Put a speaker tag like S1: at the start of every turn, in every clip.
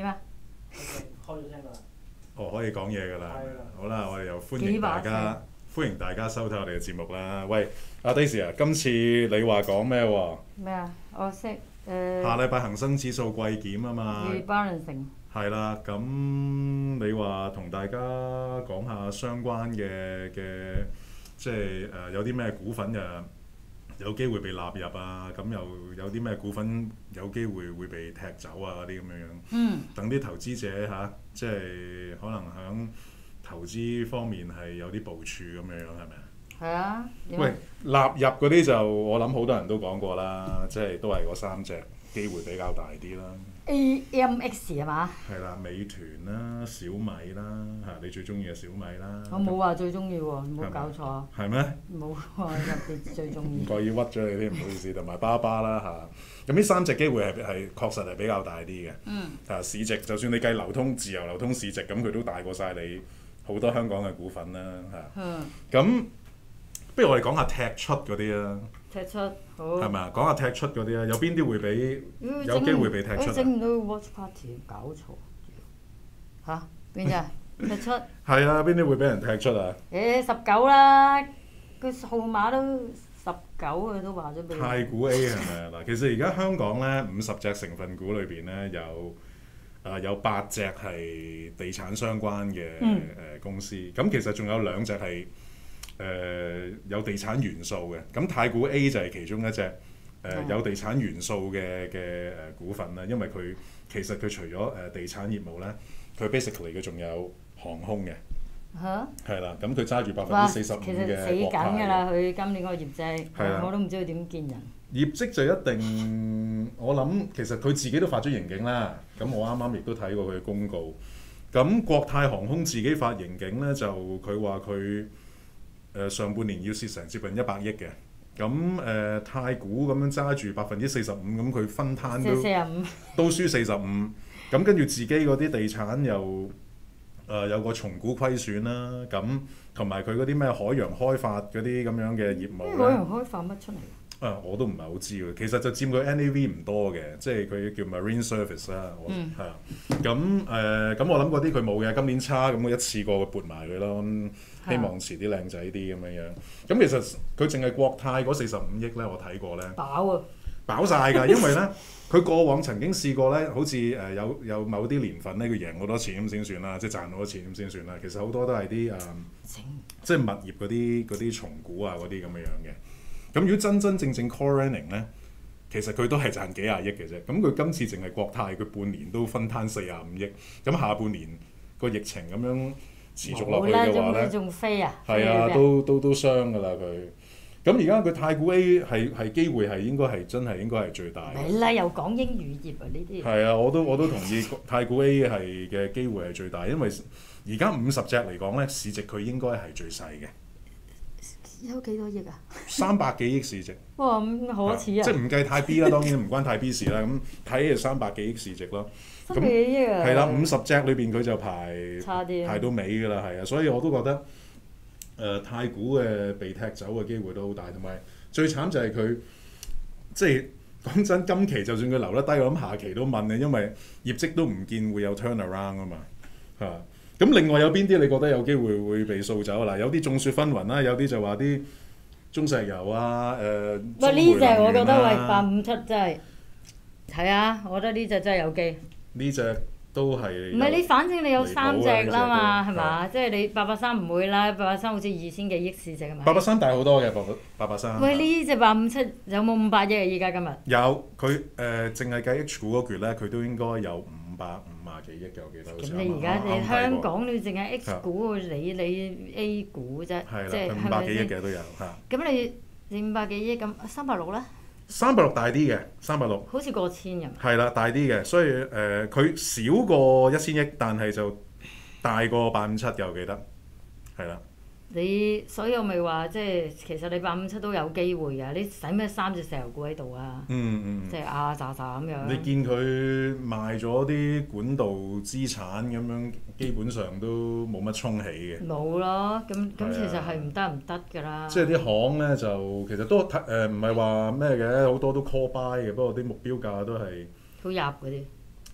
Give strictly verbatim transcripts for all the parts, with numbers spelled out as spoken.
S1: 點啊？
S2: 開咗聲啦。
S3: 哦，可以講嘢㗎啦。
S2: 係啦
S3: 好啦，我哋又歡迎大家，歡迎大家收睇我哋嘅節目啦。喂，阿 Daisy 啊，今次你話講咩喎？
S1: 咩啊？我識誒。
S3: 下禮拜恒生指數季檢啊嘛。
S1: rebalancing。
S3: 係啦，咁你話同大家講下相關嘅嘅，即係誒、呃、有啲咩股份誒有機會被納入啊？咁又有啲咩股份有機會會被踢走啊？嗰啲咁樣樣。
S1: 嗯。
S3: 等啲投資者嚇、啊，即係可能響投資方面係有啲部署咁樣樣，係咪啊？
S1: 係啊。
S3: 喂，納入嗰啲就我諗好多人都講過啦，即係都係嗰三隻機會比較大啲啦。
S1: A M X 係嘛？係
S3: 啦，美團啦、小米啦，嚇你最中意嘅小米啦。
S1: 我冇話最中意喎，唔好搞錯啊！
S3: 係咩？
S1: 冇話特別最中意。
S3: 唔覺意屈咗你添，唔好意思，同埋巴巴啦嚇。咁呢三隻機會係係確實係比較大啲嘅。
S1: 嗯。
S3: 啊，市值就算你計流通自由流通市值，咁佢都大過晒你好多香港嘅股份啦嚇。
S1: 嗯。
S3: 咁不如我哋講下踢出嗰啲啊。
S1: 踢出好。
S3: 係咪啊？講下踢出嗰啲啊，有邊啲會俾有機會被踢出啊？
S1: 整唔到 watch party 搞錯嚇邊隻踢出？
S3: 係啊，邊啲會俾人踢出啊？
S1: 誒十九啦，佢號碼都十九，佢都話咗俾你。
S3: 太古 A 係咪啊？嗱，其實而家香港咧五十隻成分股裏邊咧有誒、呃、有八隻係地產相關嘅誒、
S1: 嗯
S3: 呃、公司，咁其實仲有兩隻係。誒、呃、有地產元素嘅，咁太古 A 就係其中一隻誒、呃嗯、有地產元素嘅嘅誒股份啦，因為佢其實佢除咗誒、呃、地產業務咧，佢 basically 佢仲有航空嘅
S1: 嚇，係
S3: 啦，咁佢揸住百分之四十五嘅
S1: 其實死緊㗎啦，佢今年個業績，我都唔知佢點見人。
S3: 業績就一定，我諗其實佢自己都發咗盈警啦，咁我啱啱亦都睇過佢嘅公告，咁國泰航空自己發盈警咧，就佢話佢。誒、呃、上半年要蝕成接近一百億嘅，咁誒、呃、太古咁樣揸住百分之四十五，咁佢分攤都都輸四十五，咁跟住自己嗰啲地產又誒、呃、有個重估虧損啦，咁同埋佢嗰啲咩海洋開發嗰啲咁樣嘅業務咧，
S1: 海洋開發乜出嚟？
S3: 啊，我都唔係好知喎，其實就佔佢 N A V 唔多嘅，即係佢叫 Marine Service 啦，係啊、嗯，咁誒咁我諗嗰啲佢冇嘅，今年差咁我一次過撥埋佢咯，希望遲啲靚仔啲咁樣樣。咁其實佢淨係國泰嗰四十五億咧，我睇過咧，
S1: 飽啊，
S3: 飽曬㗎，因為咧佢過往曾經試過咧，好似誒有有某啲年份咧，佢贏好多錢咁先算啦，即係賺好多錢咁先算啦。其實好多都係啲誒，即係物業嗰啲嗰啲重估啊嗰啲咁樣樣嘅。咁如果真真正正 core earning 咧，其實佢都係賺幾廿億嘅啫。咁佢今次淨係國泰，佢半年都分攤四十五億。咁下半年個疫情咁樣持續落去嘅話咧，
S1: 仲飛啊？
S3: 係啊，都都都傷㗎啦佢。咁而家佢太古 A 係係機會係應該係真係應該係最大。
S1: 你啦，又講英語業啊呢啲。
S3: 係啊，我都我都同意太古 A 係嘅機會係最大，因為而家五十隻嚟講咧，市值佢應該係最細嘅。
S1: 有幾多億啊？
S3: 三百幾億市值。
S1: 哇！咁可恥啊！
S3: 即係唔計太 B 啦，當然唔關太 B 事啦。咁睇係三百幾億市值咯。
S1: 三百幾億啊！
S3: 係啦，五十隻裏邊佢就排
S1: 差啲，
S3: 排到尾㗎啦，係啊。所以我都覺得誒、呃、太古嘅被踢走嘅機會都好大，同埋最慘就係佢即係講真，今期就算佢留得低，我諗下期都問你，因為業績都唔見會有 turnaround 啊嘛，嚇。咁另外有邊啲你覺得有機會會被掃走啊？嗱，有啲眾說紛紜啦，有啲就話啲中石油啊，誒、呃，
S1: 喂，呢隻我覺得喂八五七真係係啊，我覺得呢隻真係有機。
S3: 呢隻都係
S1: 唔係你，反正你有三隻啦嘛，係嘛？
S3: 是
S1: 即係你八八三唔會啦，八八三好似二千幾億市值係咪？
S3: 八八三大好多嘅，八八八三。
S1: 喂，呢隻八五七有冇五百億啊？依家今日
S3: 有佢誒，淨、呃、係計 H 股嗰橛咧，佢都應該有五百五廿幾億嘅，我記得。
S1: 咁你而家你香港你淨係 H 股，你你 A 股啫，即係
S3: 五百幾億嘅都有嚇。
S1: 咁你你五百幾億咁三百六咧？
S3: 三百六大啲嘅，三百六。
S1: 好似過千咁。
S3: 係啦，大啲嘅，所以誒，佢、呃、少過一千億，但係就大過八五七嘅，我記得，係啦。
S1: 你所以我咪話即係其實你八五七都有機會㗎，你使咩三隻石油股喺度啊？
S3: 嗯嗯。
S1: 即係啊喳喳咁樣。
S3: 你見佢賣咗啲管道資產咁樣，基本上都冇乜沖起嘅。
S1: 冇咯，咁咁其實係唔得唔得㗎啦。
S3: 即係啲行咧就其實都誒唔係話咩嘅，好多都 call buy 嘅，不過啲目標價都係
S1: 好入嗰啲。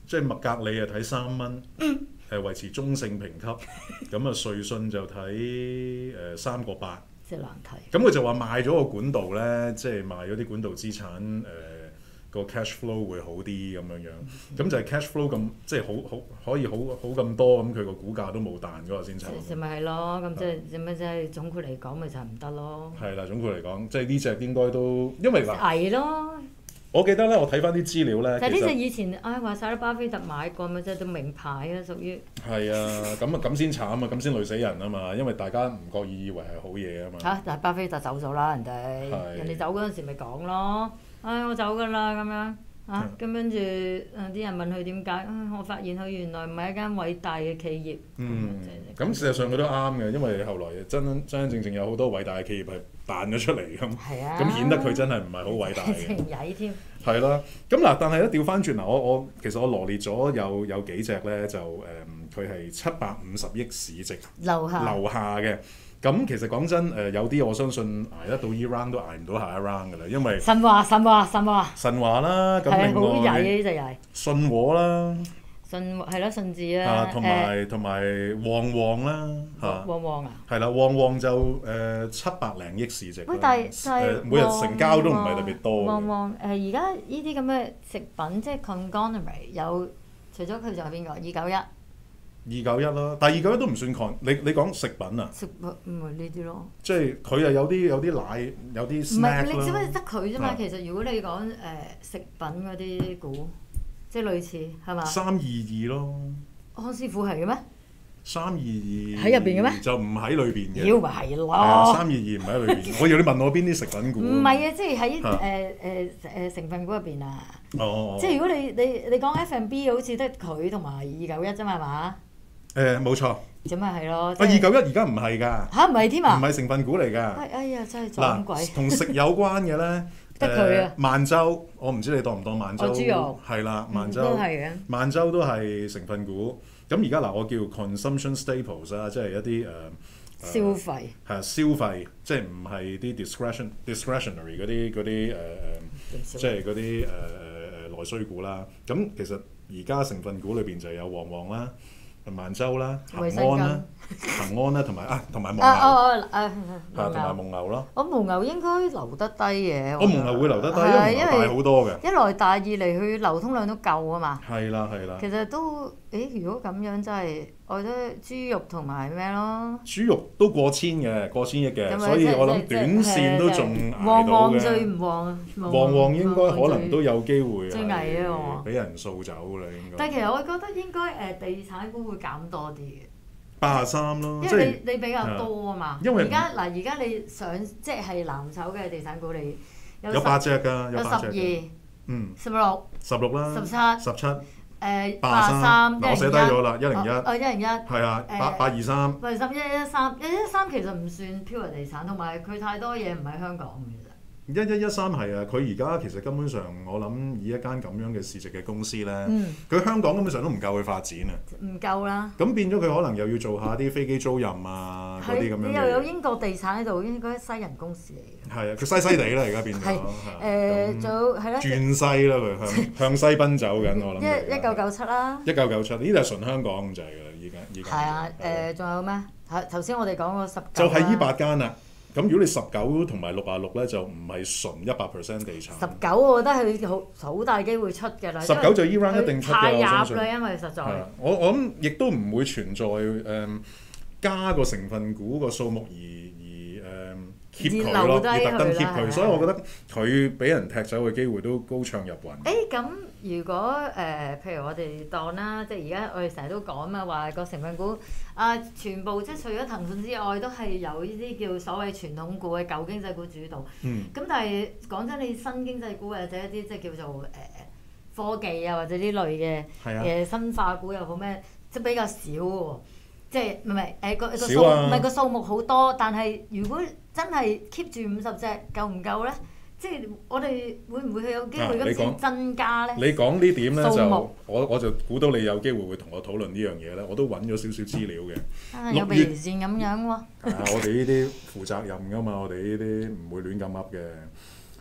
S3: 即係麥格里啊睇三蚊，誒維持中性評級，咁啊瑞信就睇誒三個八。
S1: 即係難睇。
S3: 咁佢就話賣咗個管道咧，即係賣咗啲管道資產誒。呃個 cash flow 會好啲咁樣樣，咁就係 cash flow 咁即係好好可以好好咁多，咁佢個股價都冇彈嗰個先炒。
S1: 就咪係咯，咁即係點樣即係總括嚟講，咪就係唔得咯。
S3: 係啦，總括嚟講，即係呢隻應該都因為嗱，
S1: 危咯。
S3: 我記得咧，我睇翻啲資料咧，
S1: 但係呢隻
S3: 其實
S1: 以前唉話晒啦，巴菲特買過咪即係都名牌啊，屬於。
S3: 係啊，咁啊咁先慘啊，咁先累死人啊嘛，因為大家唔覺意以為係好嘢啊嘛。
S1: 嚇！但係巴菲特走咗啦，人哋人哋走嗰陣時咪講咯，唉我走㗎啦咁樣。啊，咁跟住誒啲人問佢點解？啊，我發現佢原來唔係一間偉大嘅企業。
S3: 嗯，咁事實上佢都啱嘅，因為後來真真真正正有好多偉大嘅企業係彈咗出嚟咁，咁顯得佢真係唔係好偉大嘅。
S1: 情曳添。
S3: 係啦，咁嗱，但係咧調翻轉嗱，我我其實我羅列咗有有幾隻咧，就誒佢係七百五十億市值
S1: 樓下
S3: 樓下嘅。咁其實講真，誒有啲我相信捱得到呢 round 都捱唔到下一 round 㗎啦，因為
S1: 神話神話神話
S3: 神華啦，咁另
S1: 係好曳
S3: 外
S1: 嘅呢隻曳。
S3: 信和啦，
S1: 信係咯信字啦，
S3: 啊同埋同埋旺旺啦嚇，
S1: 旺旺啊，
S3: 係啦，旺旺就誒七百零億市值啦，
S1: 喂但係但係
S3: 誒每日成交都唔係特別多嘅。
S1: 旺旺誒而家呢啲咁嘅食品即係 conglomerate 有，除咗佢仲有邊個？二九一。
S3: 二九一啦，但係二九一都唔算 con，你你講食品啊？
S1: 食物唔係呢啲咯。
S3: 即係佢又有啲有啲奶，有啲 snack 啦。
S1: 唔係你只不過得佢啫嘛，
S3: 啊
S1: 其實如果你講誒、呃、食品嗰啲股，即係類似係嘛？
S3: 三二二咯。
S1: 康師傅係嘅咩？
S3: 三二二
S1: 喺入邊嘅咩？
S3: 就唔喺裏邊嘅。
S1: 妖咪係咯。
S3: 三二二唔喺裏邊。我以為你問我邊啲食品股。
S1: 唔係啊，即係喺誒誒誒成分股入邊啊。
S3: 哦。
S1: 即係如果你你你講 F and B 好似得佢同埋二九一啫嘛，係嘛？
S3: 誒冇錯。
S1: 咁咪係咯。
S3: 啊二九一而家唔係㗎。
S1: 嚇唔係添啊？
S3: 唔係成分股嚟㗎。
S1: 哎哎呀，真係撞鬼。
S3: 嗱，同食有關嘅咧。
S1: 得佢啊！
S3: 萬洲，我唔知你當唔當萬洲？
S1: 哦，豬肉。
S3: 係啦，萬洲。
S1: 都係嘅。
S3: 萬洲都係成分股。咁而家嗱，我叫 consumption staples 啦，即係一啲誒
S1: 消費
S3: 係啊消費，即係唔係啲 discretion discretionary 嗰啲嗰啲誒誒，即係嗰啲誒誒誒內需股啦。咁其實而家成分股裏邊就有旺旺啦、萬洲啦、恒安啦、恒安啦，同埋啊同埋蒙牛啊，同埋蒙牛咯。
S1: 我蒙牛應該留得低嘅。
S3: 我蒙牛會留得低，因為蒙牛大好多嘅。
S1: 一來大，二嚟佢流通量都夠啊嘛。
S3: 係啦係啦。
S1: 其實都誒，如果咁樣真係，我覺得豬肉同埋咩咯？
S3: 豬肉都過千嘅，過千億嘅，所以我諗短線都仲捱到嘅。
S1: 旺旺最唔旺啊！
S3: 旺旺應該可能都有機會
S1: 最危啊！旺
S3: 俾人掃走啦，應該。
S1: 但係其實我覺得應該誒地產股會減多啲嘅。
S3: 八十三咯，
S1: 因為你你比較多啊嘛。
S3: 因為
S1: 而家嗱，而家你想即係藍籌嘅地產股，你
S3: 有八隻㗎，有
S1: 十二，
S3: 嗯，
S1: 十六，
S3: 十六啦，
S1: 十七，
S3: 十七，
S1: 誒
S3: 八十三，我寫低咗啦，一零一，
S1: 哦一零一，
S3: 係啊，八八二三，
S1: 八二三一一三，一一三其實唔算 pure 地產，同埋佢太多嘢唔喺香港其實。
S3: 一一一三係啊，佢而家其實根本上我諗以一間咁樣嘅市值嘅公司咧，佢、嗯、香港根本上都唔夠佢發展啊，
S1: 唔夠啦。
S3: 咁變咗佢可能又要做下啲飛機租賃啊嗰啲咁樣嘅。
S1: 你又有英國地產喺度，應該西人公司嚟嘅。
S3: 係啊，佢西西地啦，而家變咗。係
S1: 誒，仲有係啦。
S3: 轉西啦，佢向向西奔走緊，我諗。
S1: 一一九九七啦。
S3: 一九九七，呢啲係純香港咁滯㗎啦，依家依家。
S1: 係啊，誒，仲有咩？頭頭先我哋講過十九。
S3: 就係依八間啦。咁如果你十九同埋六啊六咧，就唔係純一百 percent 地產。
S1: 十九我覺得佢好好大機會出㗎啦。
S3: 十九就依 round 一定出㗎，我相信。
S1: 太入啦，因為實在。
S3: 我我諗亦都唔會存在誒、嗯、加個成分股個數目而而誒 keep 佢咯，而特登 keep 佢，所以我覺得佢俾人踢走嘅機會都高唱入雲。
S1: 誒咁、欸，如果誒、呃、譬如我哋當啦，即係而家我哋成日都講嘛，話個成分股啊，全部即係除咗騰訊之外，都係由呢啲叫所謂傳統股嘅舊經濟股主導。
S3: 嗯。咁
S1: 但係講真，你新經濟股或者一啲即係叫做誒、呃、科技啊，或者呢類嘅嘅、啊、新化股又好咩，即係比較少喎。即係唔係誒個個數唔係個數目好多，但係如果真係 keep 住五十隻夠唔夠咧？即係我哋會唔會有機會今次增加咧？
S3: 你講呢點咧就
S1: 目
S3: 我我就估到你有機會會同我討論呢樣嘢咧，我都揾咗少少資料嘅。
S1: 啊，有備無線咁樣喎。
S3: 啊，我哋呢啲負責任噶嘛，我哋呢啲唔會亂咁噏嘅。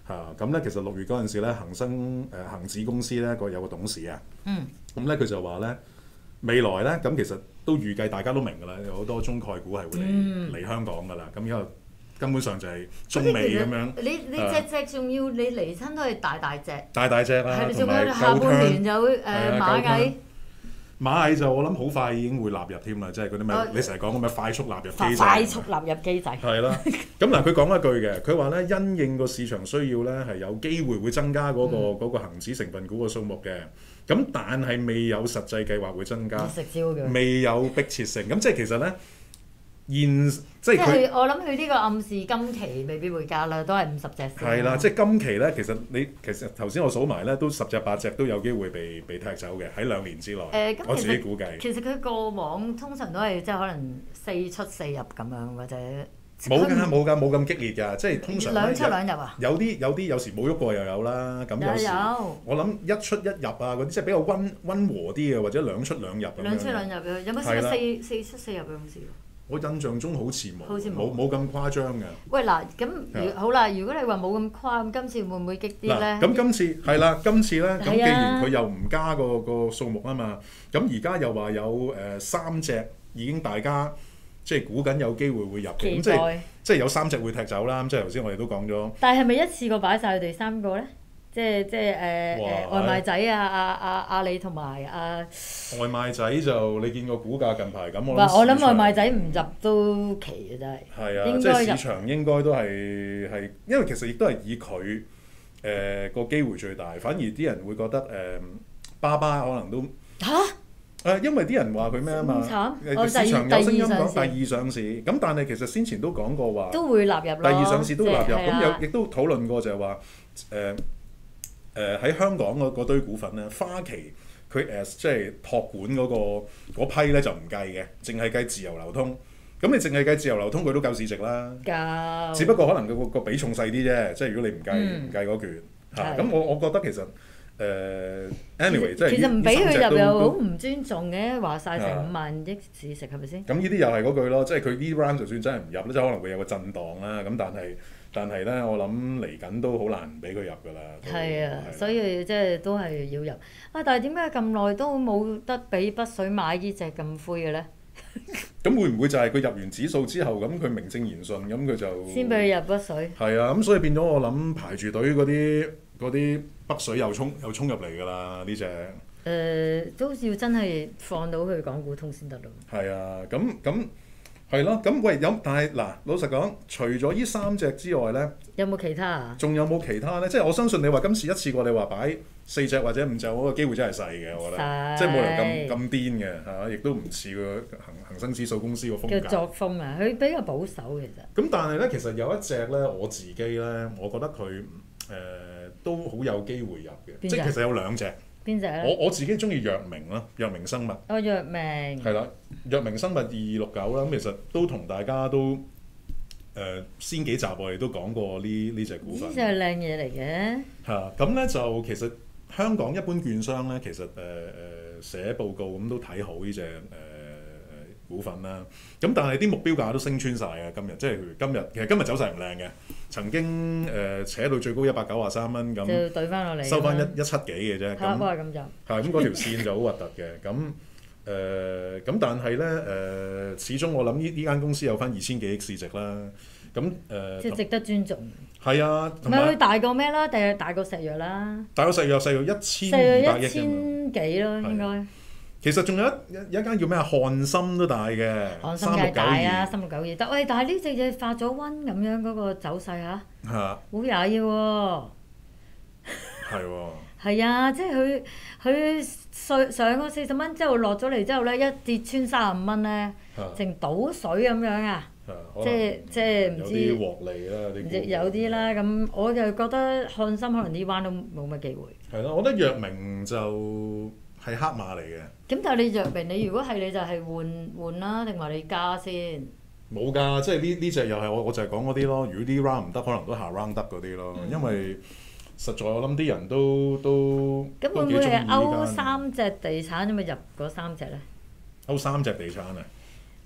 S3: 嚇咁咧，其實六月嗰陣時咧，恒生誒恆指公司咧個有個董事啊，
S1: 嗯，
S3: 咁咧佢就話咧未來咧咁其實都預計大家都明㗎啦，有好多中概股係會嚟
S1: 嗯
S3: 嚟香港㗎啦，咁因為根本上就係中美咁樣，
S1: 你你隻隻仲要你嚟親都係大大隻，
S3: 大大隻啦，
S1: 係仲
S3: 同埋
S1: 有下
S3: 夠
S1: 半年
S3: 香。
S1: 就誒螞蟻。
S3: 螞蟻就我諗好快已經會納入添啦，即係嗰啲咩
S1: 啊
S3: 你成日講嘅咩快速納入機制。
S1: 快速納入機制。
S3: 係啦，咁嗱佢講一句嘅，佢話咧因應個市場需要咧係有機會會增加嗰、個嗰、
S1: 嗯、
S3: 個恆指成分股嘅數目嘅，咁但係未有實際計劃會增加，
S1: 食蕉嘅。
S3: 未有迫切性，咁即係其實咧現即係
S1: 即
S3: 佢
S1: 係我諗佢呢個暗示今期未必會加啦，都係五十隻先。
S3: 係啦，即係今期咧，其實你其實頭先我數埋咧，都十隻八隻都有機會被被踢走嘅喺兩年之內。
S1: 誒咁
S3: 我自己估計。
S1: 其實佢過往通常都係即係可能四出四入咁樣，或者
S3: 冇㗎冇㗎冇咁激烈㗎，即係通常
S1: 兩出兩入啊。
S3: 有啲有啲有時冇喐過又有啦，咁有時
S1: 有
S3: 我諗一出一入啊嗰啲即係比較溫溫和啲嘅，或者兩出兩入咁樣。
S1: 兩出兩入嘅，有冇試過四四出四入有冇試過？
S3: 我印象中好似冇，
S1: 好似
S3: 冇冇咁誇張嘅。
S1: 喂嗱，咁如好啦，如果你話冇咁誇，咁今次會唔會激啲咧？
S3: 咁今次係啦，今次咧，咁既
S1: 係啊
S3: 然佢又唔加個個數目啊嘛，咁而家又話有誒、呃、三隻已經大家即係估緊有機會會入嘅，咁即係即係有三隻會踢走啦。咁即係頭先我哋都講咗。
S1: 但係咪一次過擺晒佢哋三個咧？即係即係誒誒外賣仔啊阿阿阿里同埋阿
S3: 外賣仔就你見個股價近排咁，我
S1: 諗我諗外賣仔唔入都奇嘅真係。
S3: 係啊，即係市場應該都係係，因為其實亦都係以佢誒個機會最大，反而啲人會覺得誒、呃、巴巴可能都
S1: 嚇。
S3: 誒，因為啲人話佢咩啊嘛，誒市場有聲音講第二上市，咁但係其實先前都講過話
S1: 都會納入咯，
S3: 第二上市都納入，咁有
S1: 係
S3: 亦都討論過就係話誒誒喺香港嗰嗰堆股份咧，花旗佢誒即係託管嗰個嗰批咧就唔計嘅，淨係計自由流通。咁你淨係計自由流通佢都夠市值啦，
S1: 夠，
S3: 只不過可能個個比重細啲啫，即係如果你唔計唔計嗰橛嚇，咁我我覺得其實。誒、uh,，anyway，即係
S1: 其實唔俾佢入又好唔尊重嘅，話晒成五萬億市值係咪先？
S3: 咁呢啲又係嗰句咯，即係佢呢 round 就算真係唔入咧，即係可能會有個震盪啦。咁但係但係咧，我諗嚟緊都好難唔俾佢入㗎啦。
S1: 係啊，所以即係都係要入啊！但係點解咁耐都冇得俾筆水買呢隻咁灰嘅咧？
S3: 咁會唔會就係佢入完指數之後，咁佢名正言順，咁佢就
S1: 先俾佢入筆水？
S3: 係啊，咁所以變咗我諗排住隊嗰啲嗰啲北水又衝又衝入嚟㗎啦呢隻。誒、
S1: 呃，都要真係放到去港股通先得咯。
S3: 係啊，咁咁係咯，咁喂有，但係嗱老實講，除咗呢三隻之外咧，
S1: 有冇其他啊？
S3: 仲有冇其他咧？即係我相信你話今次一次過你話擺四隻或者五隻，嗰個機會真係細嘅，我覺得，即係冇人咁咁癲嘅嚇，亦都唔似個恒恒生指數公司個風格。
S1: 叫作風啊，佢比較保守其實。
S3: 咁但係咧，其實有一隻咧，我自己咧，我覺得佢誒、呃、都好有機會入嘅，即係其實有兩隻。
S1: 邊隻咧？
S3: 我我自己中意藥明啦，藥明生物。
S1: 哦，藥明。
S3: 係啦，藥明生物二二六九啦，咁其實都同大家都誒、呃、先幾集我哋都講過呢呢隻股份。
S1: 呢隻係靚嘢嚟嘅。
S3: 嚇，咁咧就其實香港一般券商咧，其實誒誒、呃、寫報告咁都睇好呢隻誒誒股份啦。咁但係啲目標價都升穿晒嘅今日，即係譬如今日其實今日走勢唔靚嘅，曾經誒、呃、扯到最高一百九十三蚊咁，
S1: 就對翻落嚟，
S3: 收翻一一七幾嘅啫。
S1: 嚇，哇咁就
S3: 係咁嗰條線就好核突嘅。咁誒咁但係咧誒，始終我諗呢呢間公司有翻二千幾億市值啦。咁誒，呃、
S1: 即係值得尊重。
S3: 係啊，
S1: 唔係佢大過咩啦？定係大過石藥啦？
S3: 大過石藥，石藥一千二百億
S1: 一千幾咯，應該。
S3: 其實仲有一一間叫咩啊？漢森都大嘅，
S1: 漢森梗係大啊，三六九二。但喂，但係呢隻嘢發咗瘟咁樣嗰個走勢嚇，
S3: 嚇，
S1: 好曳嘅喎。
S3: 係喎。
S1: 係啊，即係佢佢上上個四十蚊之後落咗嚟之後咧，一跌穿三十五蚊咧，成倒水咁樣啊！即係即係唔知
S3: 有啲獲利啦，啲
S1: 有啲啦，咁我就覺得漢森可能呢彎都冇乜機會。
S3: 係咯，我覺得藥明就係黑馬嚟嘅。
S1: 咁但係你藥明，你如果係你就係換換啦，定話你加先？
S3: 冇㗎，即係呢呢隻又係我我就係講嗰啲咯。如果呢 round 唔得，可能都下 round 得嗰啲咯。嗯、因為實在我諗啲人都都
S1: 咁會唔會係歐三隻地產咁咪入嗰三隻咧？
S3: 歐三隻地產啊？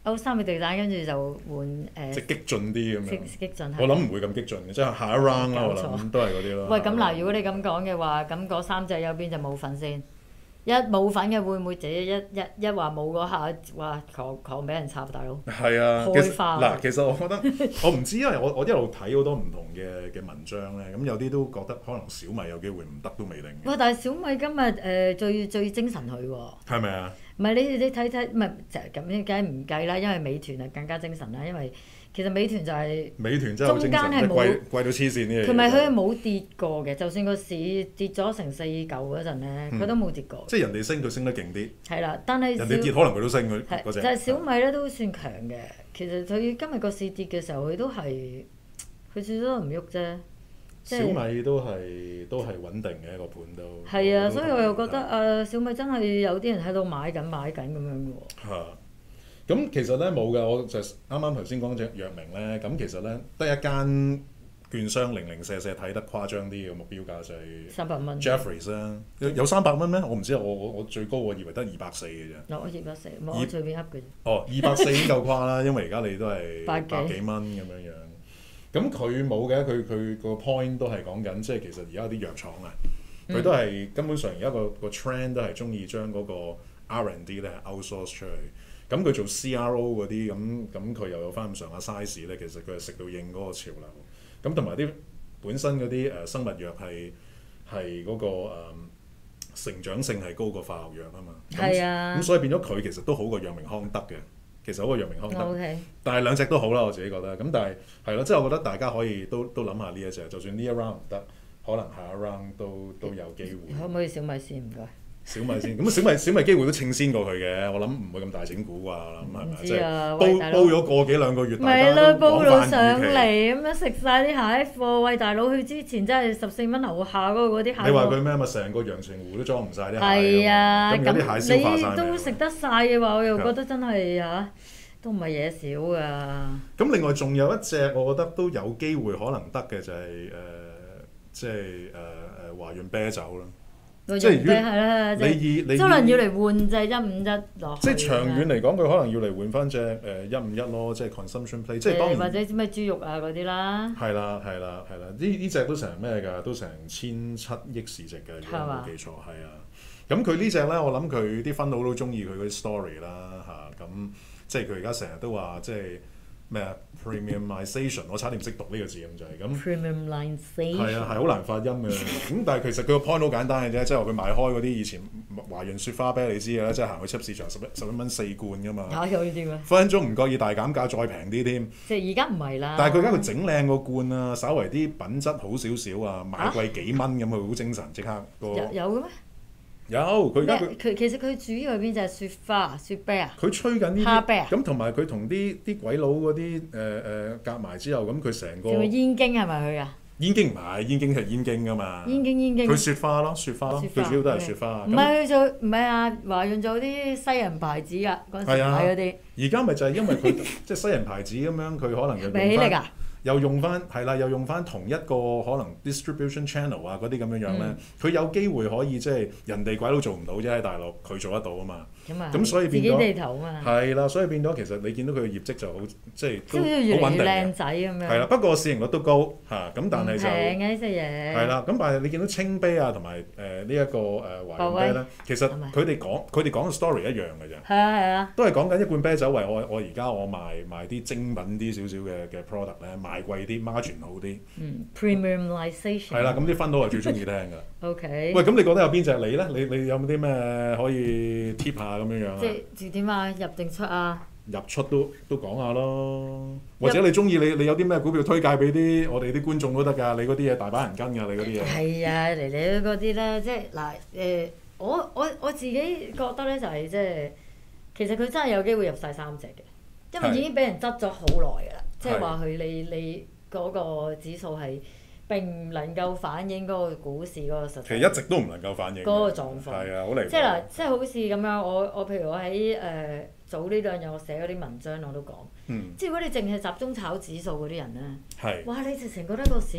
S1: 歐三嘅地蛋，跟住就換誒。
S3: 即係激進啲咁樣。
S1: 激進
S3: 我諗唔會咁激進嘅，即係下一 round 啦，我諗都係嗰啲咯。
S1: 喂，咁嗱，如果你咁講嘅話，咁嗰三隻有邊隻冇份先？一冇份嘅會唔會自己一一一話冇嗰下，哇狂狂俾人插大佬？
S3: 係啊，
S1: 開花
S3: 嗱，其實我覺得我唔知，因為我我一路睇好多唔同嘅嘅文章咧，咁有啲都覺得可能小米有機會唔得都未定。
S1: 哇！但係小米今日誒、呃、最最精神佢喎。
S3: 係咪啊？
S1: 唔係你你睇睇，唔係就係咁樣，梗係唔計啦，因為美團係更加精神啦，因為其實美團就係、是、
S3: 美團真係好精神，
S1: 中間係冇
S3: 貴貴到黐線呢樣嘢。
S1: 同埋佢係冇跌過嘅，就算個市跌咗成四嚿嗰陣咧，佢、嗯、都冇跌過。
S3: 即係人哋升，佢升得勁啲。係
S1: 啦，但係
S3: 人哋跌可能佢都升佢
S1: 嗰
S3: 隻。
S1: 就係、是、小米咧都算強嘅，其實佢今日個市跌嘅時候，佢都係佢最多唔喐啫。
S3: 小米都係都係穩定嘅一個盤都。
S1: 係啊，所以我又覺得誒、呃、小米真係有啲人喺度買緊買緊咁樣嘅喎。
S3: 嚇！咁其實咧冇㗎，我就啱啱頭先講隻藥明咧，咁其實咧得一間券商零零舍舍睇得誇張啲嘅目標價就係
S1: 三百蚊。
S3: Jefferies 啦，有三百蚊咩？我唔知，我我我最高我以為得二百四嘅啫。
S1: 我二百四，我隨便噏嘅啫。
S3: 哦，二百四已經夠誇啦，因為而家你都係百幾蚊咁樣樣。咁佢冇嘅，佢佢個 point 都係講緊，即係其實而家啲藥廠啊，佢都係、嗯、根本上而家個個 trend 都係中意將嗰個 R and D 咧 outsource 出去。咁佢做 C R O 嗰啲，咁咁佢又有翻咁上下 size 咧，其實佢係食到應嗰個潮流。咁同埋啲本身嗰啲誒生物藥係係嗰個、呃、成長性係高過化學藥啊嘛。係啊。咁所以變咗佢其實都好過藥明康德嘅。其實好過藥明康德。Okay. 但係兩隻都好啦，我自己覺得。咁但係係咯，即係、就是、我覺得大家可以都都諗下呢一隻，就算呢一 round 唔得，可能下一 round 都都有機會。
S1: 可唔可以小米先？唔該。
S3: 小米先，咁小米小米機會都稱先過佢嘅，我諗唔會咁大整蠱啩，咁係咪？即係煲煲咗個幾兩個月，大家都廣泛預期。咪咯，煲到上嚟咁樣食晒啲蟹貨，喂大佬，佢之前真係十四蚊樓下嗰個啲蟹。你話佢咩嘛？成個陽澄湖都裝唔晒啲蟹。係啊，咁啲蟹消化晒。你都食得晒嘅話，我又覺得真係嚇，都唔係嘢少㗎。咁另外仲有一隻，我覺得都有機會可能得嘅就係誒，即係誒誒華潤啤酒啦。即係如果你以你可能要嚟換隻一五一落去，即係長遠嚟講，佢可能要嚟換翻隻誒一五一咯，即係 consumption play，即係當然或者咩豬肉啊嗰啲啦。係啦係啦係啦，呢呢隻都成咩㗎？都成千七億市值嘅，如果冇記錯係啊。咁佢呢隻咧，我諗佢啲分佬都中意佢嗰啲 story 啦嚇。咁即係佢而家成日都話即係咩啊 premiumization， 我差啲唔識讀呢個字咁就係咁。premiumization 係啊，係好難發音嘅。咁但係其實佢個 point 好簡單嘅啫，即係話佢賣開嗰啲以前華潤雪花啤你知嘅啦，即係行去超市場十一十一蚊四罐㗎嘛。有呢啲咩？分分鐘唔覺意大減價再平啲添。即係而家唔係啦。但係佢而家佢整靚個罐啊，稍為啲品質好少少啊，賣貴幾蚊咁，佢好精神即刻個。有有嘅咩？有，佢而家佢其實佢主要係邊隻雪花、雪啤啊？佢吹緊呢啲，咁同埋佢同啲啲鬼佬嗰啲誒誒夾埋之後，咁佢成個。係咪燕京係咪佢啊？燕京唔係，燕京係燕京㗎嘛。燕京燕京。佢雪花咯，雪花咯，佢主要都係雪花。唔係佢做，唔係啊，華潤做啲西人牌子㗎，嗰陣時買嗰啲。而家咪就係因為佢即係西人牌子咁樣，佢可能又用翻。又用翻係啦，又用翻同一個可能 distribution channel 啊嗰啲咁樣樣咧，佢、嗯、有機會可以即係人哋鬼佬做唔到啫喺大陸，佢做得到啊嘛。咁啊、嗯，咁所以變咗自己地頭啊嘛。係啦，所以變咗其實你見到佢嘅業績就好即係都好穩定嘅。靚仔咁樣。係啦，不過市盈率都高嚇，咁、啊、但係就平嘅呢隻嘢。係啦，咁但係你見到青啤啊同埋誒呢一個誒華潤啤咧，其實佢哋講佢哋講嘅 story 一樣嘅啫。係啊係啊。都係講緊一罐啤酒為我我而家我賣賣啲精品啲少少嘅嘅 product 咧。賣貴啲 margin 好啲，嗯 premiumization 係啦，咁啲分佬係最中意聽㗎。OK。喂，咁你覺得有邊隻你咧？你你有冇啲咩可以 tip 下咁樣樣啊？即係點啊？入定出啊？入出都都講下咯，或者你中意你你有啲咩股票推介俾啲我哋啲觀眾都得㗎。你嗰啲嘢大把人跟㗎，你嗰啲嘢。係啊，嚟嚟嗰啲咧，即係嗱誒，我我我自己覺得咧就係即係其實佢真係有機會入晒三隻嘅，因為已經俾人執咗好耐㗎啦。即係話佢你你嗰個指數係並唔能夠反映嗰個股市嗰個實際。其實一直都唔能夠反映嗰個狀況。係啊，好離譜。即係嗱，即係好似咁樣，我我譬如我喺誒、呃、早呢兩日我寫嗰啲文章我都講，嗯、即係如果你淨係集中炒指數嗰啲人咧，是哇！你直情覺得個市有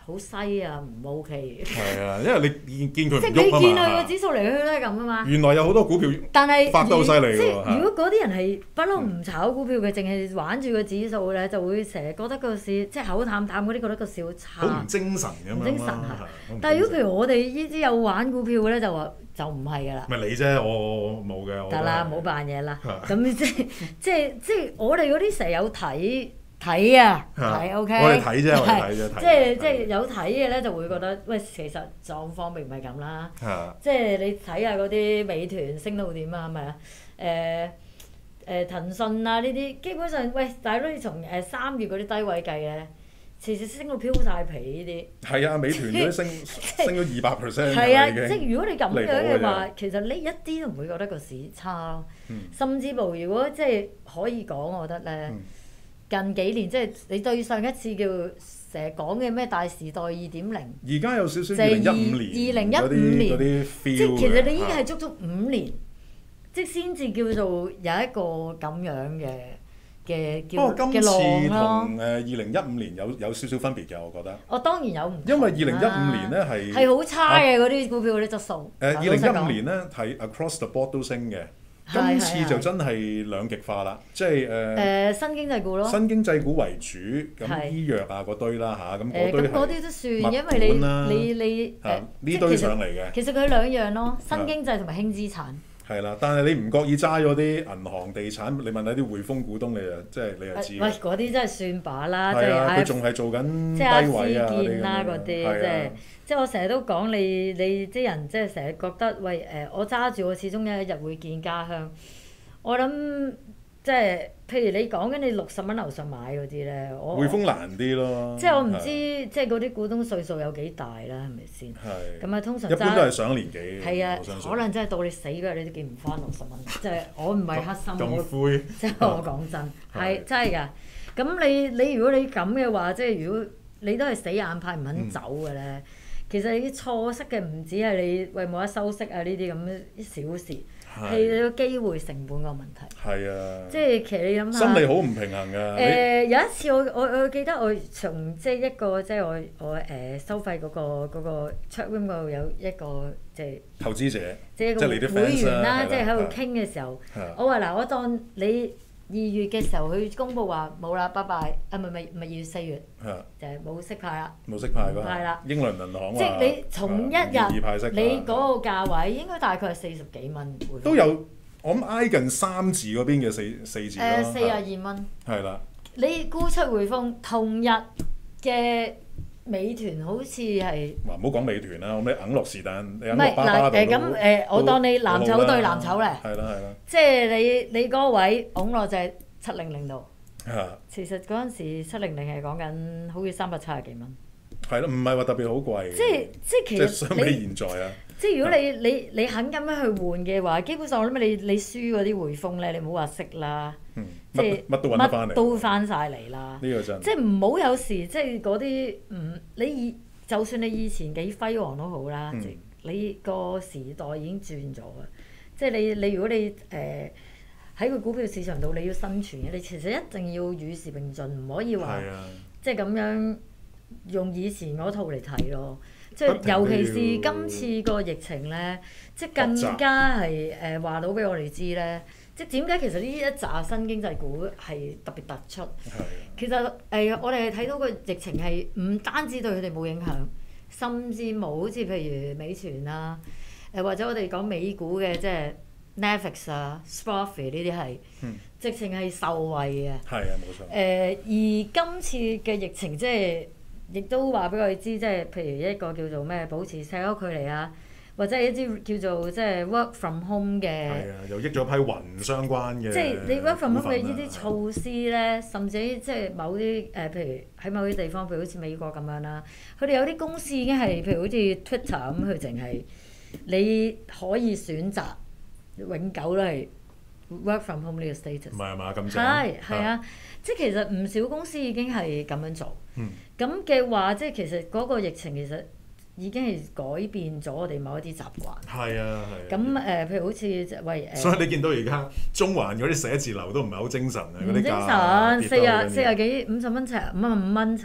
S1: 好西啊，唔 OK。
S3: 係啊，因為你見見佢唔
S1: 即係
S3: 喐啊
S1: 你見佢個
S3: 嘛。
S1: 指數嚟去去都係咁啊嘛。
S3: 原來有好多股票
S1: 但係
S3: 發得好犀利喎。
S1: 即係如果嗰啲人係不嬲唔炒股票嘅，淨係玩住個指數咧，就會成日覺得個市即係口淡淡嗰啲覺得個市好差。
S3: 好唔精神咁樣
S1: 唔精神
S3: 啦。
S1: 係。但係如果譬如我哋呢啲有玩股票嘅咧，就話就唔係㗎啦。
S3: 咪你啫，我冇嘅。
S1: 得啦，冇扮嘢啦。咁即係即係即係我哋嗰啲成日有睇。睇啊，睇 OK，
S3: 我哋睇啫，我哋睇啫，
S1: 即係即係有睇嘅咧，就會覺得喂，其實狀況並唔係咁啦。即係你睇下嗰啲美團升到點啊？係咪啊？誒誒騰訊啊呢啲，基本上喂，大佬你從誒三月嗰啲低位計咧，其實升到飄晒皮呢啲。
S3: 係啊，美團嗰啲升升咗二百 percent。
S1: 係啊，即係如果你咁樣嘅話，其實你一啲都唔會覺得個市差咯。甚至乎如果即係可以講，我覺得咧。近幾年即係你對上一次叫成日講嘅咩大時代二點零，
S3: 而家有少少二零一五年
S1: 二零一五年
S3: 嗰啲 feel，
S1: 即係其實你已經係足足五年，即係先至叫做有一個咁樣嘅嘅叫嘅浪咯。不過今次
S3: 同誒二零一五年有有少少分別嘅，我覺得。
S1: 我當然有唔同。
S3: 因為二零一五年咧係
S1: 係好差嘅嗰啲股票嗰啲質素。
S3: 誒二零一五年咧係 across the board 都升嘅。今次就真係兩極化啦，即係誒
S1: 誒新經濟股咯，
S3: 新經濟股為主，咁醫藥啊嗰堆啦嚇，咁嗰堆
S1: 嗰啲都算，因為你你你誒
S3: 呢堆上嚟嘅。
S1: 其實佢兩樣咯，新經濟同埋輕資產。
S3: 係啦，但係你唔覺意揸咗啲銀行、地產，你問下啲匯豐股東，你就即係你就知。
S1: 喂，嗰啲真係算把啦，即
S3: 係啊，佢仲係做緊低位啊
S1: 啲啦嗰啲，即係即係我成日都講你你啲人即係成日覺得喂誒，我揸住我始終有一日會見家鄉。我諗即係譬如你講緊你六十蚊樓上買嗰啲咧，我
S3: 匯豐難啲咯。
S1: 即係我唔知即係嗰啲股東歲數有幾大啦，係咪先？係。咁啊，通常
S3: 一般都係上年紀。
S1: 係啊，可能真係到你死嗰日你都見唔翻六十蚊。即係我唔係黑心，
S3: 咁灰。
S1: 即係我講真，係真係㗎。咁你你如果你咁嘅話，即係如果你都係死硬派唔肯走嘅咧，其實你錯失嘅唔止係你為冇得收息啊呢啲咁啲小事。係你個機會成本個問題。係啊。即係其實你諗下。
S3: 心理好唔平衡㗎。
S1: 誒有一次我我我記得我從即係一個即係我我誒收費嗰個嗰個 chat room 嗰度有一個即係
S3: 投資者。
S1: 即係一個會員啦，即係喺度傾嘅時候，我話嗱，我當你二月嘅時候佢公佈話冇啦，拜拜啊，唔係唔係唔係二月四月，就係冇息派啦。
S3: 冇息派㗎。
S1: 係啦。
S3: 英倫銀行話。
S1: 即係你從一日你嗰個價位應該大概係四十幾蚊。
S3: 都有，我諗挨近三字嗰邊嘅四四字咯。
S1: 誒四廿二蚊。
S3: 係啦。
S1: 你沽出匯豐同日嘅美團好似係。
S3: 話唔好講美團啦，我咩銀樂是但，你銀
S1: 樂
S3: 巴巴
S1: 誒咁誒，我當你藍籌對藍籌咧。
S3: 係啦係啦。
S1: 即係你你嗰位拱落就係七零零度。
S3: 係。其
S1: 實嗰陣時七零零係講緊好似三百七十幾蚊。
S3: 係咯，唔係話特別好貴。
S1: 即係即係其實
S3: 相比現在啊。
S1: 即係如果你你你肯咁樣去換嘅話，基本上我諗你你輸嗰啲匯豐咧，你唔好話息啦，即係
S3: 乜都揾得翻嚟，
S1: 乜都翻晒嚟啦。
S3: 呢個真。即
S1: 係唔好有時即係嗰啲唔你以就算你以前幾輝煌都好啦，嗯、你個時代已經轉咗啊！即係你你如果你誒喺個股票市場度你要生存嘅，你其實一定要與時並進，唔可以話、啊、即係咁樣用以前嗰套嚟睇咯。即係尤其是今次個疫情咧，即係更加係誒話到俾我哋知咧，即係點解其實呢一紮新經濟股係特別突出。
S3: 的
S1: 其實誒、呃，我哋睇到個疫情係唔單止對佢哋冇影響，甚至冇好似譬如美團啊，誒、呃、或者我哋講美股嘅即係 Netflix 啊、Spotify 呢啲係，嗯、直情係受惠嘅。
S3: 係啊，冇錯。誒、
S1: 呃、而今次嘅疫情即係。亦都話俾我哋知，即係譬如一個叫做咩保持社交距離啊，或者係一啲叫做即係 work from home 嘅。係
S3: 啊，又益咗批雲相關嘅。
S1: 即係你 work from home 嘅呢啲措施咧，甚至即係某啲誒、呃，譬如喺某啲地方，譬如好似美國咁樣啦，佢哋有啲公司已經係譬如好似 Twitter 咁，佢淨係你可以選擇永久都係 work from home 呢個 status。唔
S3: 係啊嘛，咁正。
S1: 係係啊，即係其實唔少公司已經係咁樣做。嗯。咁嘅話，即係其實嗰個疫情其實已經係改變咗我哋某一啲習慣。
S3: 係啊，係。
S1: 咁誒、呃，譬如好似喂誒。
S3: 所以你見到而家中環嗰啲寫字樓都唔係好精神啊，嗰啲價。
S1: 唔精神，四啊四啊幾五十蚊尺，五啊五蚊尺。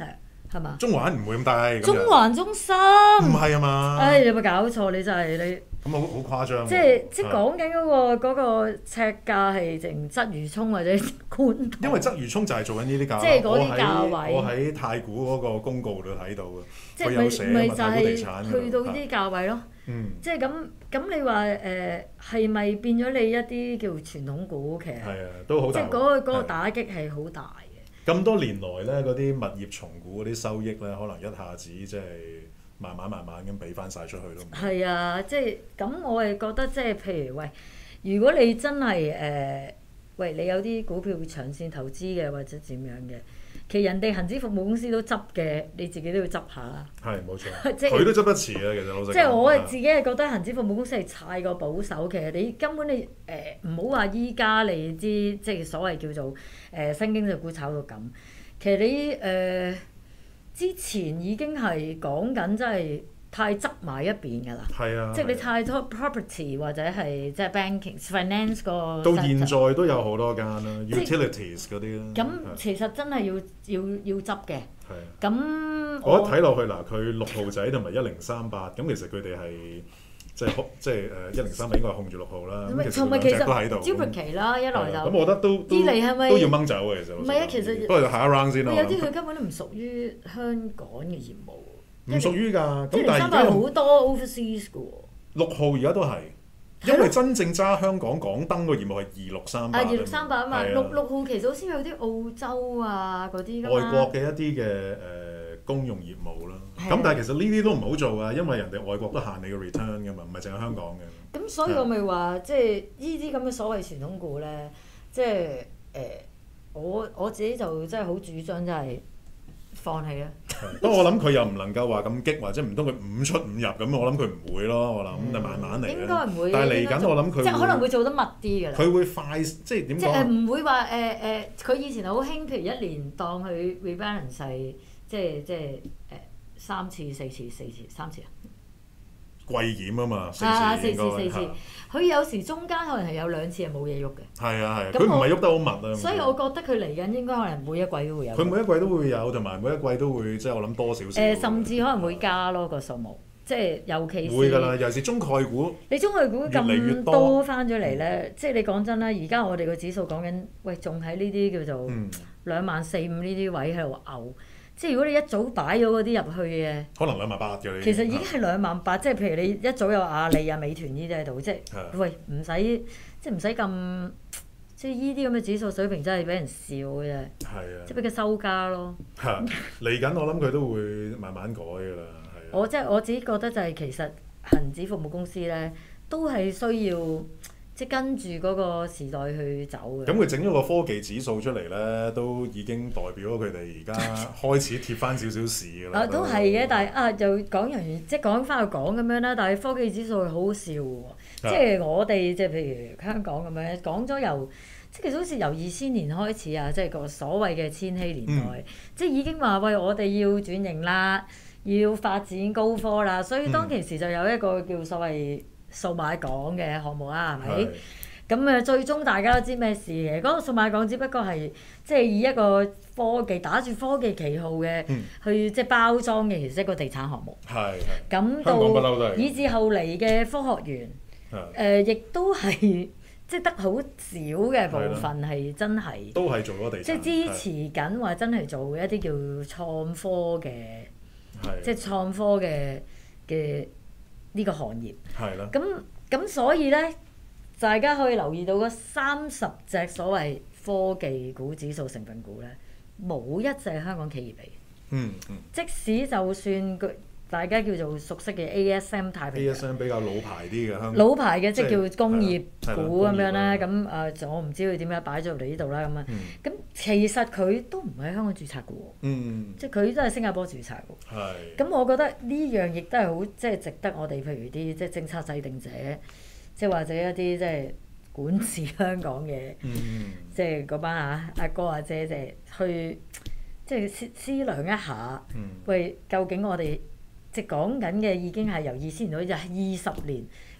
S1: 係嘛？
S3: 中環唔會咁大。
S1: 中環中心。
S3: 唔係啊嘛。
S1: 唉，你有冇搞錯？你就係你。
S3: 咁好好誇張。
S1: 即係即係講緊嗰個嗰個尺價係淨鰂魚涌或者觀塘。
S3: 因為鰂魚涌就係做緊呢啲價。
S1: 即係嗰啲價位。
S3: 我喺太古嗰個公告度睇到嘅。
S1: 即係
S3: 有寫
S1: 咪咪就係
S3: 去
S1: 到呢啲價位咯。
S3: 嗯。
S1: 即係咁咁，你話誒係咪變咗你一啲叫傳統股其實？
S3: 係啊，都好大。
S1: 即係嗰個嗰個打擊係好大嘅。
S3: 咁多年來咧，嗰啲物業重估嗰啲收益咧，可能一下子即係慢慢慢慢咁俾翻晒出去咯。
S1: 係啊，即係咁，我係覺得即係譬如喂，如果你真係誒、呃，喂你有啲股票長線投資嘅或者點樣嘅，其實人哋恆指服務公司都執嘅，你自己都要執下啦。係冇錯，即係佢都執得遲啊！其實老實講，即係我自己係覺得恆指服務公司係太過保守，其實你根本你誒唔好話依家你知即係所謂叫做誒、呃、新經濟股炒到咁，其實你誒。呃之前已經係講緊，真係太執埋一邊㗎啦。係啊，即係你太多 property 或者係即係 banking、finance 個。到現在都有好多間啦，utilities 嗰啲啦。咁其實真係要要要執嘅。係啊。咁我一睇落去嗱，佢六號仔同埋一零三八，咁其實佢哋係即係即係誒一零三八應該係控住六號啦。咁其實兩隻都喺度。招聘期啦，一來就。咁我覺得都都都要掹走嘅其實。唔係啊，其實。不過下一 round 先咯。有啲佢根本都唔屬於香港嘅業務。唔屬於㗎。咁但係而家好多 overseas 嘅喎。六號而家都係，因為真正揸香港港燈個業務係二六三八。啊，二六三八啊嘛，六六號其實好似有啲澳洲啊嗰啲㗎嘛。外國嘅一啲嘅誒公用業務啦。咁但係其實呢啲都唔好做啊，因為人哋外國都限你個 return 㗎嘛，唔係淨係香港嘅。咁所以我咪話，即係呢啲咁嘅所謂傳統股咧，即係誒我我自己就真係好主張，真係放棄啦。不過我諗佢又唔能夠話咁激，或者唔通佢五出五入咁，我諗佢唔會咯。我諗就慢慢嚟。應該唔會。但係嚟緊我諗佢即係可能會做得密啲㗎啦。佢會快，即係點講？即係唔會話誒誒，佢、呃、以前好興，譬如一年當佢 rebalance 係即係即係誒。三次、四次、四次、三次啊！季檢啊嘛，四次四次四次，佢有時中間可能係有兩次係冇嘢喐嘅。係啊係，佢唔係喐得好密啊。所以我覺得佢嚟緊應該可能每一季都會有。佢每一季都會有，同埋每一季都會即係我諗多少少。誒，甚至可能會加咯個數目，即係尤其是。會㗎啦，尤其是中概股。你中概股咁多翻咗嚟咧，即係你講真啦，而家我哋個指數講緊，喂，仲喺呢啲叫做兩萬四五呢啲位喺度牛。即係如果你一早擺咗嗰啲入去嘅，可能兩萬八嘅。其實已經係兩萬八，即係譬如你一早有阿里啊、美團呢啲喺度，即係喂唔使，即係唔使咁，即係呢啲咁嘅指數水平真係俾人笑嘅啫。係啊，即係俾佢收家咯。係嚟緊，我諗佢都會慢慢改㗎啦。係啊。我即係我自己覺得就係其實恆指服務公司咧，都係需要。即係跟住嗰個時代去走嘅。咁佢整咗個科技指數出嚟咧，都已經代表咗佢哋而家開始貼翻少少市㗎啦。啊，都係嘅，但係啊，又講完即係講翻又講咁樣啦。但係科技指數係好好笑喎，即係我哋即係譬如香港咁樣講咗由，即係其實好似由二千年開始啊，即係個所謂嘅千禧年代，嗯、即係已經話喂我哋要轉型啦，要發展高科啦，所以當其時就有一個叫所謂數碼港嘅項目啦，係咪？咁誒最終大家都知咩事嘅？嗰、那個數碼港只不過係即係以一個科技打住科技旗號嘅，嗯、去即係包裝嘅，其實一個地產項目。係係。咁到以至後嚟嘅科學園，誒亦、呃、都係即係得好少嘅部分係真係。都係做嗰地產。即係支持緊話真係做一啲叫創科嘅，即係創科嘅嘅。呢個行業係啦，咁咁所以咧，大家可以留意到嗰三十隻所謂科技股指數成分股咧，冇一隻係香港企業嚟嘅。嗯嗯。即使就算佢大家叫做熟悉嘅 A S M 太平洋 ，A S M 比較老牌啲嘅香港。老牌嘅即係叫工業股咁樣啦，咁誒我唔知佢點樣擺咗入嚟呢度啦，咁啊，咁其實佢都唔喺香港註冊嘅喎。嗯。即係佢都係新加坡註冊嘅。係。咁我覺得呢樣亦都係好即係值得我哋譬如啲即係政策制定者，即係或者一啲即係管治香港嘅，即係嗰班啊阿哥阿姐姐去即係思思量一下，喂，究竟我哋即係講緊嘅已經係由二千年到就係二十年，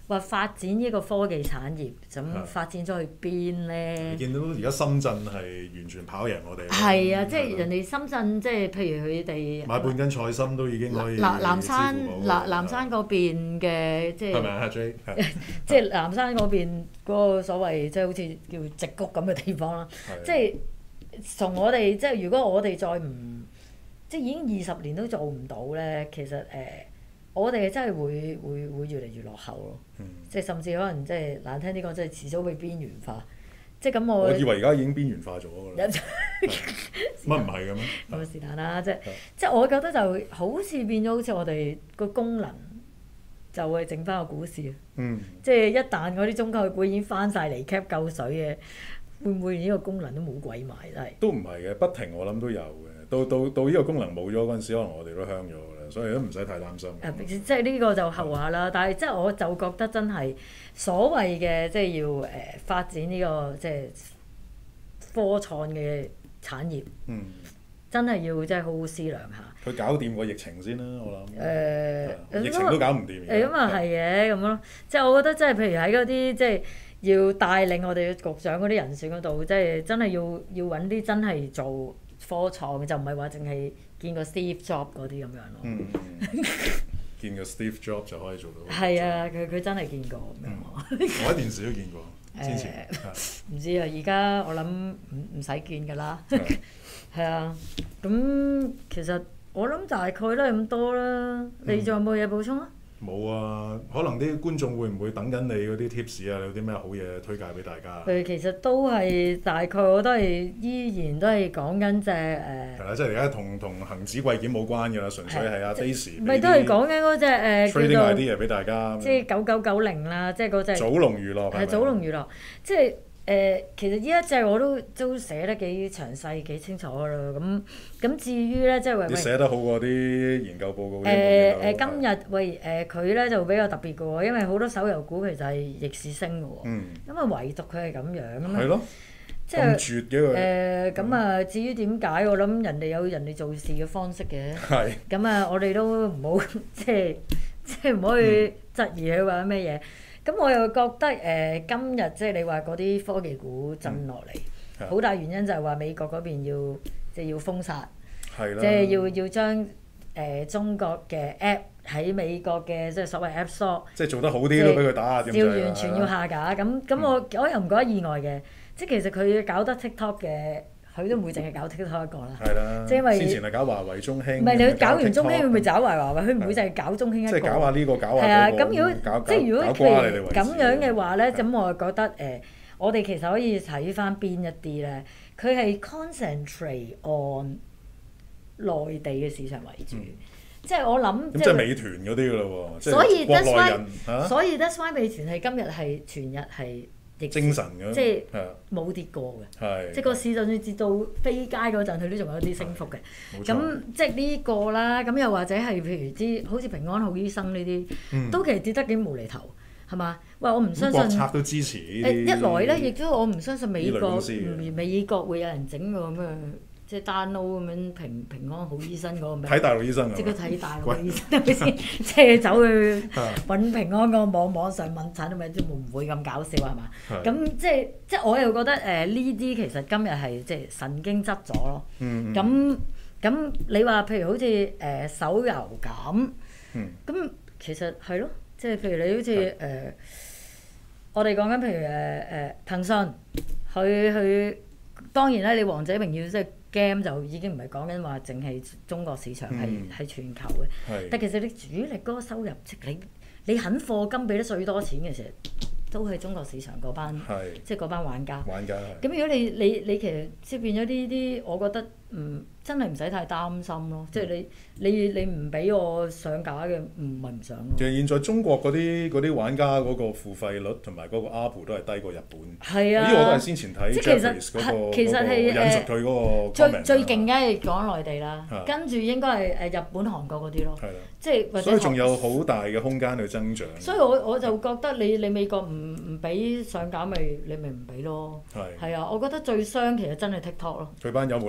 S1: 話發展呢個科技產業，咁發展咗去邊咧？
S3: 你見到而家深圳係完全跑贏我哋。
S1: 係啊，即係人哋深圳，即係譬如佢哋
S3: 買半斤菜心都已經可以。
S1: 南南山南南山嗰邊嘅即係。
S3: 係咪啊 J？
S1: 即係南山嗰邊嗰個所謂即係好似叫矽谷咁嘅地方啦。即係從我哋即係如果我哋再唔即係已經二十年都做唔到咧，其實誒。我哋真係會會會越嚟越落後咯，嗯、即係甚至可能即係難聽啲講，即係遲早會邊緣化。即係咁我。我以為而家已經邊緣化咗㗎啦。乜唔係嘅咩？咁是但啦，即係即係我覺得就好似變咗，好似我哋個功能就會整翻個股市。嗯、即係一旦嗰啲中概股已經翻晒嚟 cap 夠水嘅，會唔會連呢個功能都冇鬼埋真係？都唔係嘅，不停我諗都有嘅。到到到呢個功能冇咗嗰陣時，可能我哋都香咗㗎啦，所以都唔使太擔心。誒，即係呢個就後話啦。但係即係我就覺得真係所謂嘅即係要誒發展呢個即係科創嘅產業，嗯、真係要即係好好思量下。佢搞掂個疫情先啦，我諗。誒、呃，疫情都搞唔掂。誒咁啊係嘅咁咯，即係我覺得即係譬如喺嗰啲即係要帶領我哋局長嗰啲人選嗰度，即係真係要要揾啲真係做科創嘅，就唔係話淨係見過 Steve Jobs 嗰啲咁樣咯。嗯，見過 Steve Jobs 就可以做到。係啊，佢佢真係見過咁樣。我喺電視都見過。之前唔知啊，而家我諗唔唔使見㗎啦。係啊，咁其實我諗大概都係咁多啦。你仲有冇嘢補充啊？冇啊，可能啲觀眾會唔會等緊你嗰啲 tips 啊？有啲咩好嘢推介俾大家？佢其實都係大概，我都係依然都係講緊隻誒。係啦，即係而家同同恆指貴檢冇關㗎啦，純粹係阿 Daisy。唔係都係講緊嗰隻誒 trading idea 俾大家。即係九九九零啦，即係嗰隻。祖龍娛樂係祖龍娛樂，即係。誒、呃，其實呢一隻我都都寫得幾詳細、幾清楚㗎啦。咁咁至於咧，即係話你寫得好過啲研究報告。誒誒、呃呃，今日喂誒佢咧就比較特別嘅喎，因為好多手遊股其實係逆市升嘅喎。嗯。咁啊，唯獨佢係咁樣咁啊。係咯。即係絕嘅佢。誒咁啊，至於點解我諗人哋有人哋做事嘅方式嘅。係。咁啊，我哋都唔好即係即係唔可以質疑佢話咩嘢。咁我又覺得誒、呃、今日即係你話嗰啲科技股震落嚟，好、嗯、大原因就係話美國嗰邊要即係要封殺，的即係要要將誒、呃、中國嘅 app 喺美國嘅即係所謂 app store，即係做得好啲都俾佢打下，要完全要下架。咁咁我、嗯、我又唔覺得意外嘅，即係其實佢搞得 TikTok 嘅。佢都唔會淨係搞 TikTok 一個啦，的即係因為先前係搞華為、中興，唔係你搞完中興，佢咪找埋華為，佢唔會淨係搞中興一個。即係搞下呢個，搞下嗰個。係啊，咁如果即係如果譬如咁樣嘅話咧，咁的我就覺得誒、呃，我哋其實可以睇翻邊一啲咧，佢係 concentrate on 內地嘅市場為主，嗯、即係我諗。咁即係美團嗰啲㗎咯喎，所以 that's why，所以 that's why 美團係今日係全日係。精神嘅，即係冇跌過嘅，即係個市就算跌到飛街嗰陣，佢都仲有啲升幅嘅。咁即係呢個啦，咁又或者係譬如啲好似平安好醫生呢啲，都其實跌得幾無厘頭，係嘛？喂，我唔相信。國策都支持呢啲。一來咧，亦都我唔相信美國美國會有人整個咁嘅。即係 download 咁樣平平安好醫生嗰個名，睇大陸醫生啊！即係佢睇大陸醫生係咪先？即係走去揾平安個網網上問診，咪即係唔會咁搞笑係嘛？咁即係即係我又覺得誒呢啲其實今日係即係神經質咗咯。咁咁你話譬如好似誒手遊咁，咁其實係咯，即係譬如你好似誒我哋講緊譬如誒誒騰訊，佢佢當然啦，你王者榮耀即係。game 就已經唔係講緊話淨係中國市場，係係、嗯、全球嘅。是但其實你主力嗰個收入，即你你肯課金俾得最多錢嘅時候，都係中國市場嗰班，是即係嗰班玩家。玩家咁如果你你你其實即係變咗呢啲，我覺得嗯真係唔使太擔心咯。嗯、即係你你你唔俾我上架嘅，唔係唔上咯。其實現在中國嗰啲嗰啲玩家嗰個付費率同埋嗰個 A R P U 都係低過日本。係啊，呢個我都係先前睇 Jefferies 嗰個其實係引述佢嗰個最最勁嘅係講內地啦，啊、跟住應該係誒日本、韓國嗰啲咯。係啦、啊，即係或者所以仲有好大嘅空間去增長。所以我我就覺得你你美國唔唔俾上架咪你咪唔俾咯。係係啊，我覺得最傷其實真係 TikTok 咯。佢班友冇得玩啫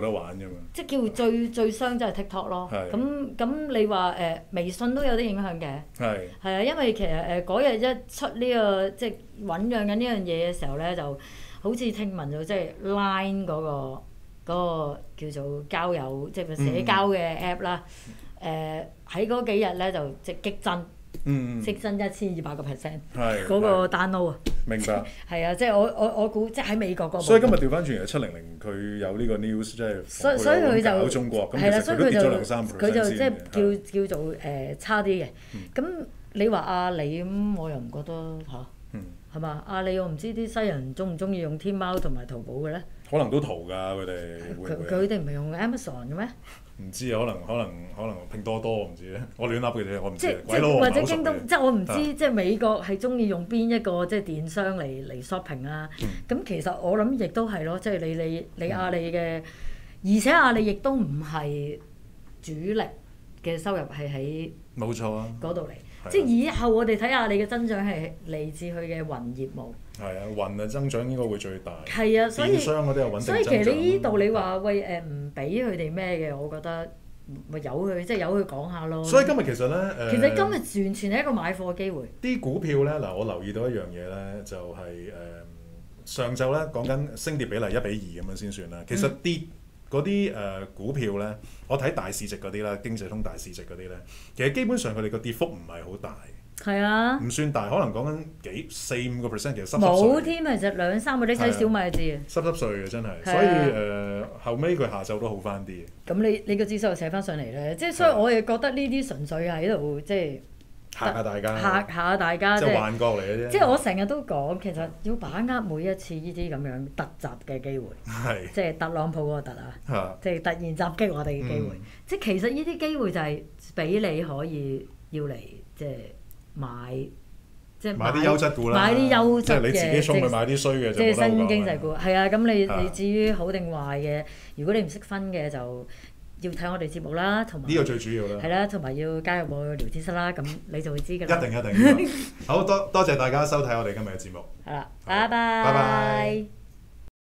S3: 嘛。
S1: 即係叫最最傷就係 TikTok 咯。咁咁你話誒微信都有啲影響嘅。係。係啊，因為其實誒嗰日一出呢個即係醖釀緊呢樣嘢嘅時候咧，就好似聽聞咗即係 Line 嗰個嗰個叫做交友即係社交嘅 app 啦。誒喺嗰幾日咧就即係激增。嗯，激增一千二百個 percent， 嗰個 download 啊，
S3: 明白。
S1: 係啊，即係我我我估即係喺美國嗰部。
S3: 所以今日調翻轉嚟七零零，佢有呢個 news 即係。
S1: 所所以佢就
S3: 搞中國，咁
S1: 其實佢都跌咗
S3: 兩三 percent
S1: 佢就即係叫叫做誒差啲嘅。咁你話阿里咁，我又唔覺得嚇，係嘛？阿里我唔知啲西人中唔中意用天貓同埋淘寶嘅咧？
S3: 可能都淘㗎，佢哋。
S1: 佢佢哋唔係用 Amazon 嘅咩？
S3: 唔知啊，可能可能可能拼多多我唔知咧，我亂噏嘅啫，我唔知。
S1: 即即或者京東，即我唔知，即美國係中意用邊一個即電商嚟嚟 shopping 啊？咁其實我諗亦都係咯，即你你你阿里嘅，而且阿里亦都唔係主力嘅收入係喺
S3: 冇錯啊
S1: 嗰度嚟。即以後我哋睇下你嘅增長係嚟自佢嘅雲業務。係
S3: 啊，雲嘅增長應該會最大。
S1: 係啊，所以
S3: 電商嗰啲又穩定增長。
S1: 所以其實你呢度你話喂誒唔俾佢哋咩嘅，我覺得咪由佢即係由佢講下咯。
S3: 所以今日其實咧誒，呃、
S1: 其實今日完全係一個買貨機會。
S3: 啲股票咧嗱，我留意到一樣嘢咧，就係、是、誒、呃、上晝咧講緊升跌比例一比二咁樣先算啦。其實跌嗰啲誒股票咧，我睇大市值嗰啲啦，經濟通大市值嗰啲咧，其實基本上佢哋個跌幅唔係好大。
S1: 係啊，
S3: 唔算大，可能講緊幾四五個 percent，其實濕濕碎。
S1: 冇添啊，其實兩三個你睇小米就知啊。
S3: 濕濕碎嘅真係，所以誒後尾佢下晝都好翻啲。
S1: 咁你你個指數又寫翻上嚟咧，即係所以我亦覺得呢啲純粹係喺度即係
S3: 嚇下大家，
S1: 嚇下大家
S3: 即係幻覺嚟嘅啫。
S1: 即係我成日都講，其實要把握每一次呢啲咁樣突襲嘅機會，即係特朗普嗰個突啊，即係突然襲擊我哋嘅機會。即係其實呢啲機會就係俾你可以要嚟即係。買即係
S3: 買啲優質股啦，
S1: 買啲優質嘅，
S3: 即係你自己衝去買啲衰嘅，
S1: 即係新經濟股。係啊，咁你你至於好定壞嘅，如果你唔識分嘅，就要睇我哋節目啦，同埋
S3: 呢個最主要啦。
S1: 係啦，同埋要加入我嘅聊天室啦，咁你就會知㗎啦。
S3: 一定一定。好多多謝大家收睇我哋今日嘅節目。
S1: 係啦，拜拜。
S3: 拜拜。